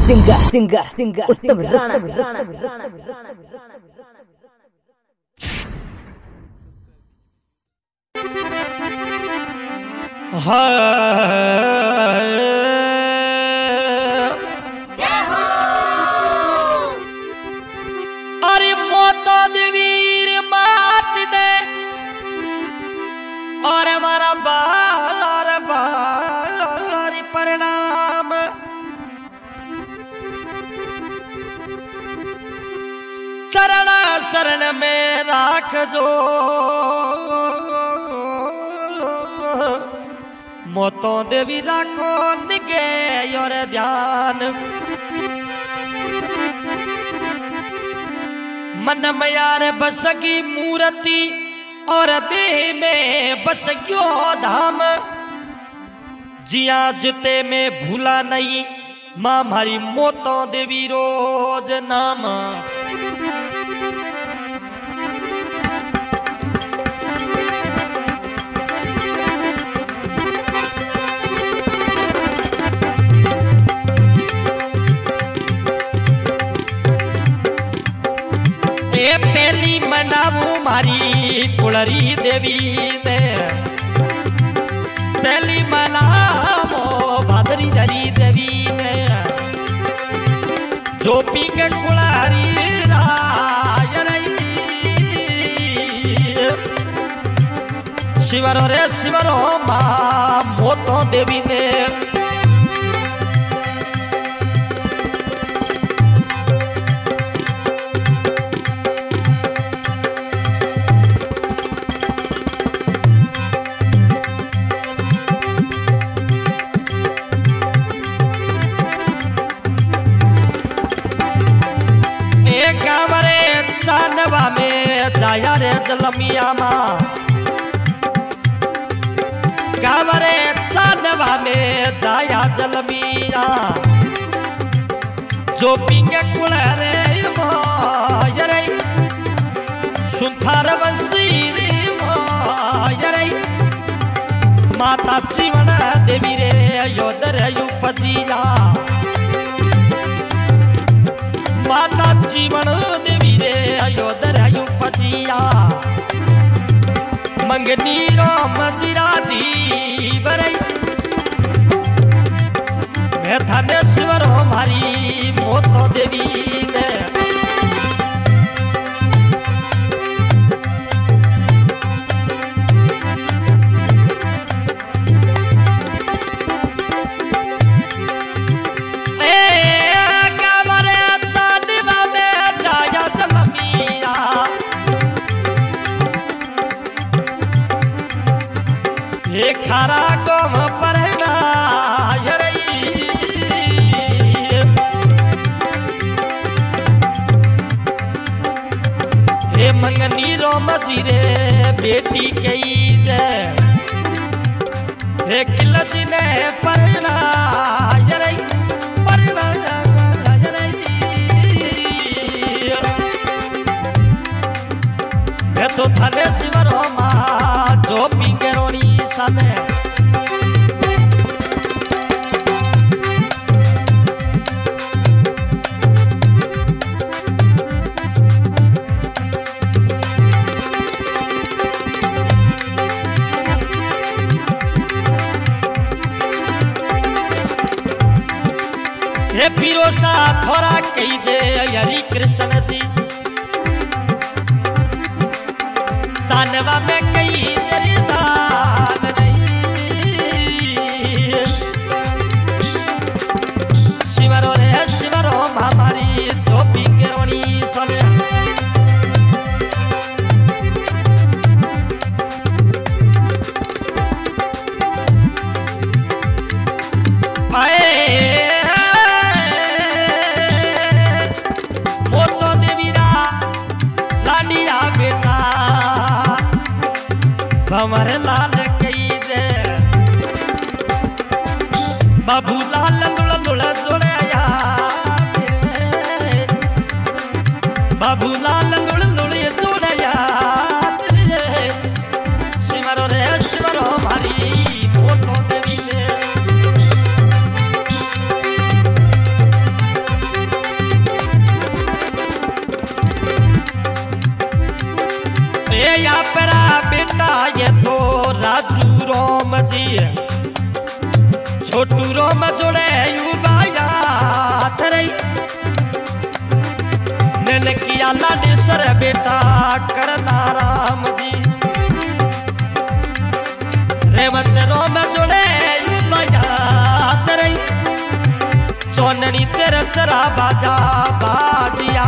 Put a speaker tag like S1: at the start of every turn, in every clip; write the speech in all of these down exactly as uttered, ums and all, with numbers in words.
S1: Singer singer singer उत्तम राणा।
S2: अरे मोतो देवीर मात दे और हमारा बाल और बाल और परिणाम चरण शरण में राख जो मोतो देवी राखो निगे और ध्यान मन में यार बसगी मूर्ति और देह में बस गयो धाम जिया जिते में भूला नहीं माँ मारी मोतो देवी रोज नाम। ए पहली मनावू मारी कुलरी देवी ने पहली मनावो भादरी धरी देवी ने जो पिंग कुलारी रायरई शिवरो रे शिवरो माँ मोतो देवी ने में जाया रे जलमिया माँ गावरे जानवा में जाया जलमिया जो पिंगे कुलरे मायरे सुंथार वंशी मायरे माता जीवन देवी रे योदर युपजिया माता जीवन देवी रे अयोधर युपजिया मंगनी राम जीरा दीवरई मैं धनेश्वर हमारी मोतो देवी ने खारा गोम परना हे मंगनी रोम जीरे बेटी कई दे हे किलज ने परना परना मैं तो थाने शिवर माँ जो पिंगरोनी समय हे पिरोसा थोड़ा कही दे हरि कृष्ण जी सानवा में कई दान शिवरो रे शिवरो हमारी जो पिंगरोनी सने मोतो देवी रा लाडिया बेटा भंवर लाल कई दे बाबू लाल लुड़ लुड़ जुड़या बाबू लाल लुड़ लुड़ जुड़या शिवरो रे शिवरो भारी मोतो देवी ने रोम जोड़े युवाया थरई ने किया लाडेश्वर बेटा करना राम जी रेवत रोम जोड़े युवाया थरई चौननी तेरे सरा बाजा बाजिया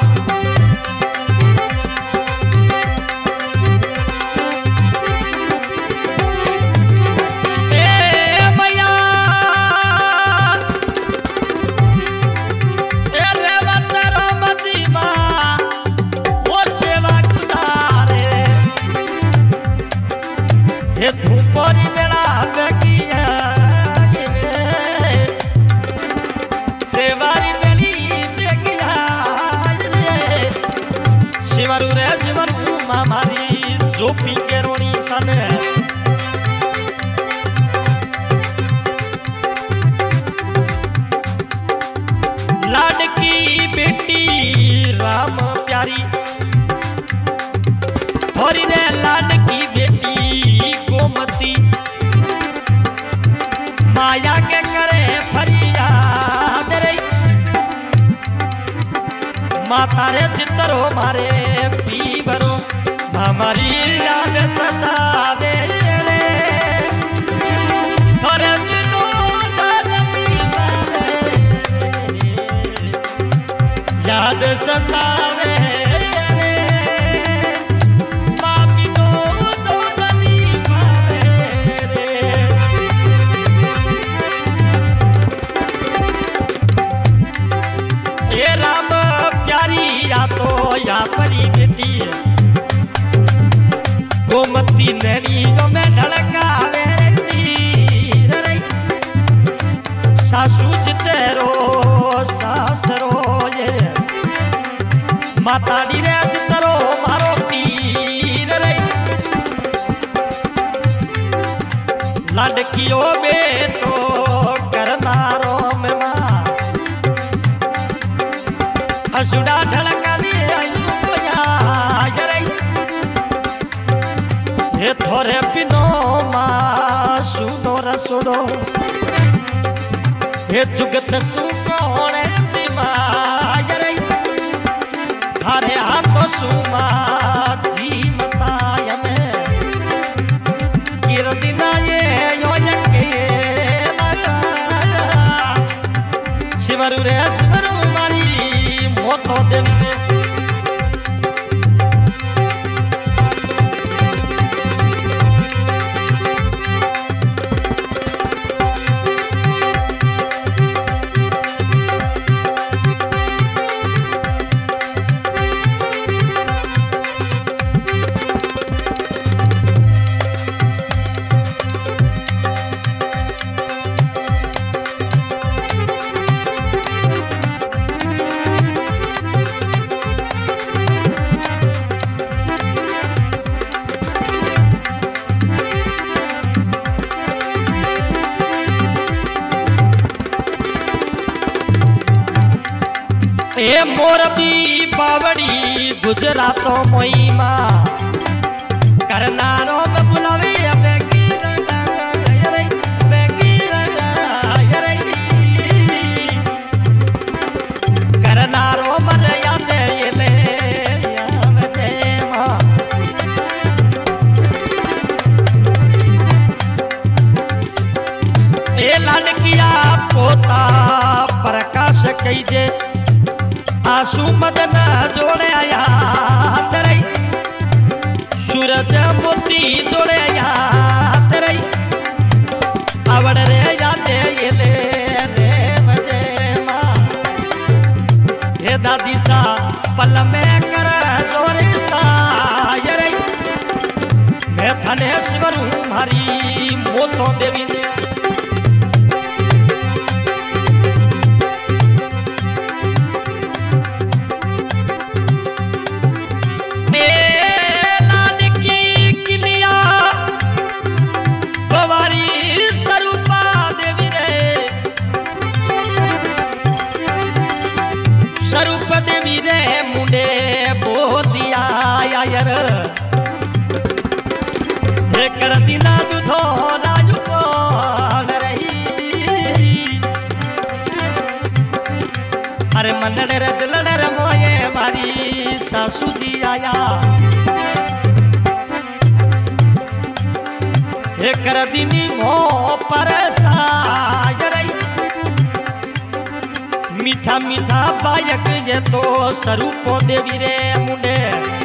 S2: धूपोरी बेड़ा बगिया सेवारी बेली बगिया शिवरू रे शिवरू मामारी जोपी के रोनी सन लाडकी बेटी राम प्यारी थोड़ी ने लाडकी बेटी गोमती माया के करे फरियाद रे माता रे चित्रो मारे पीवरो हमारी याद सतावे रे थोड़े याद सतावे या परी बेटी गोमती नैनियों में ढलकावे रे सासू तेरो सासरो ये माता दी रे तरो मारो पीर रे लड़कियों बेटो करना रो में माँ असुड़ा ढलका हे थोरे पिनो मा सुनो रसोड़ो हे जुगत सुकोणे जीमा यरे हरे हाथ सुमा जीमता यमे किरदिना ये योयके शिवरू रे शिवरू मारी मोतो देवी ए मोरबी बावड़ी गुजरातों मोईमा करना रो में बुलावे बेगी रे बेगी रे करना रो मन याद ये ले यावे मां ए लड़किया पोता प्रकाश कईजे आंसू मदन जोड़े आया तेरे सूरज मोती जोड़े आया तेरे आवड़ रे जाते ये ले रे मजे माँ हे दादी सा पल में कर जोरे सा ये मैं धनेश्वर हूँ हरी मोतो देवी ने कर दिना दुधो राजू को रही कर दिनी मो परसाय रे मीठा मीठा बायक ये तो स्वरूपो देवी रे मुंडे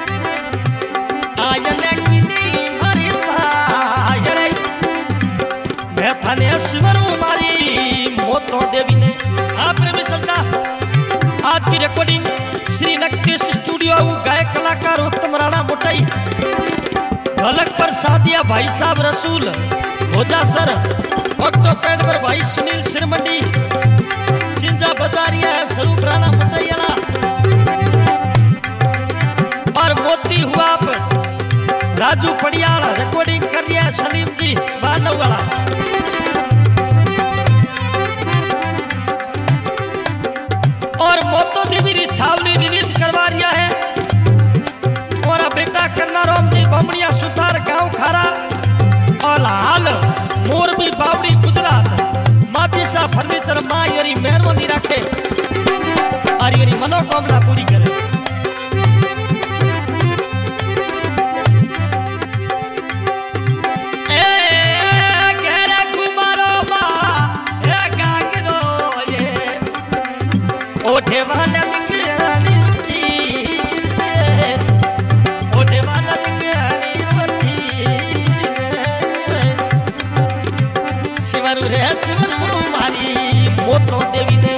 S2: आयने किनी मारी साय रे मैं थानेश्वर मारी मोतो देवी ने आपने भी समझा। आज की रिकॉर्डिंग श्री नक्केश स्टूडियो गायक कलाकार उत्तम राणा मोटाई ढोलक पर सादिया भाई साहब रसूल भोजा सर ऑक्टो पैड पर भाई सुनील सिरमंडी चिंजा बजारिया है स्वरूप राणा मोटाईला और मोती हुआ आप राजू पड़ियाला रिकॉर्डिंग कर रहा है सलीम जी बानव वाला। और मोतो देवी छावनी रिलीज करवा रहा है और बेटा कन्ना राम जी बमड़िया सुतार गांव खारा और हाल मोरबी बावड़ी गुजरात मातीसा फर्नीचर मां यरी मेहरबानी रखे और यरी मनोकामना पूरी करे। ओठे वाला दिंगानी रुची ओठे वाला दिंगानी रुची शिवरु रे शिवरु मारी मोतो देवी ने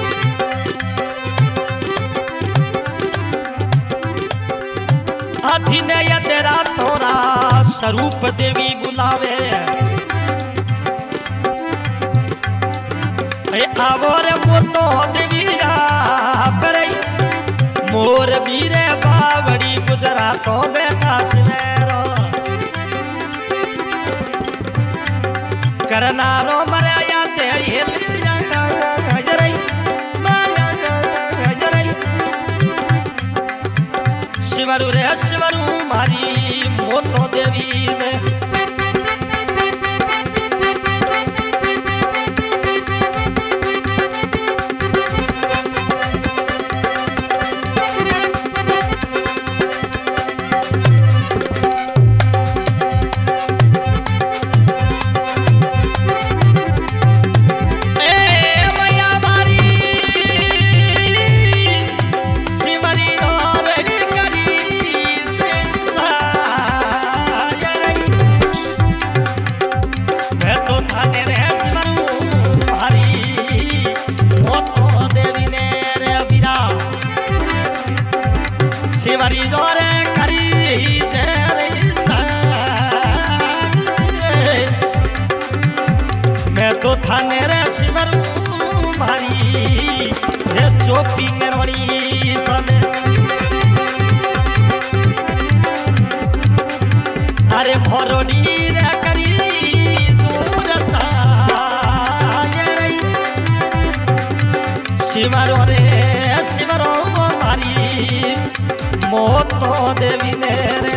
S2: हाथी ने या तेरा तोरा स्वरूप देवी बुलावे आवोर मोतो देवी मोर बीरे बावड़ी गुजरातों बेटा सिनेरो करनारो मराया तेरी हजरई शिवरु रे शिवरु मारी मोतो देवी ने शिवरी जोरे करी मैं तो थाने रे शिवर भारी रे चोपी मेरवणी सने अरे भरोनी रे करी दूर साये रे शिवरो रे शिवरो भारी मोतो देवी ने रे